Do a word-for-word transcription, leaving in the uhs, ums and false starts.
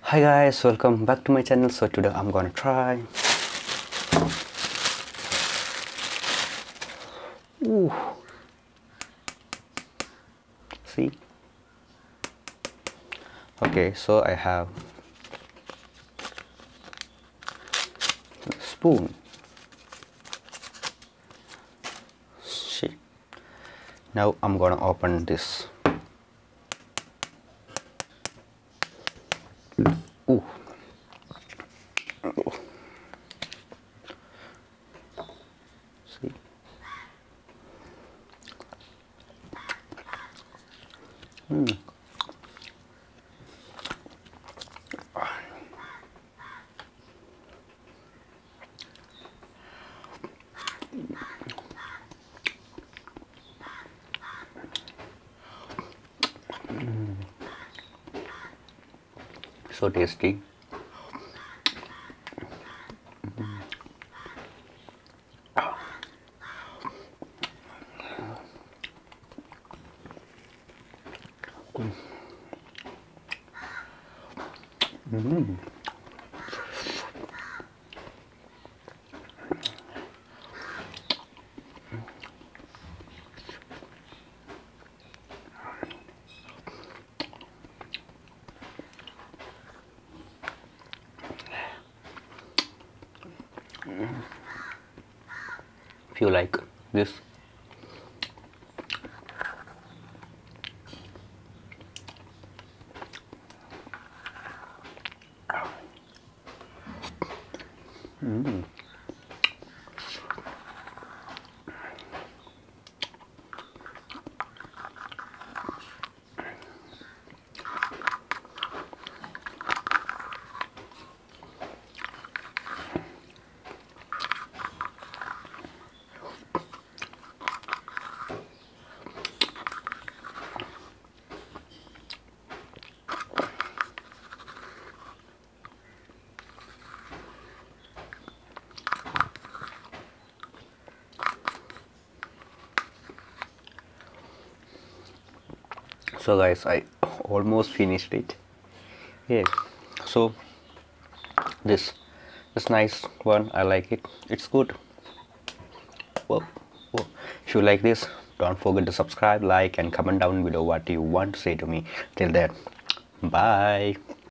Hi guys, welcome back to my channel. So today I'm gonna try Ooh. See, okay, so I have a spoon. See, now I'm gonna open this. Ooh. See, mm. Mm. So tasty. Mm. If you like this, mm. So guys, I almost finished it. Yeah, so this this nice one, I like it. It's good. Whoa, whoa. If you like this, don't forget to subscribe, like and comment down below what you want to say to me. Till then, bye.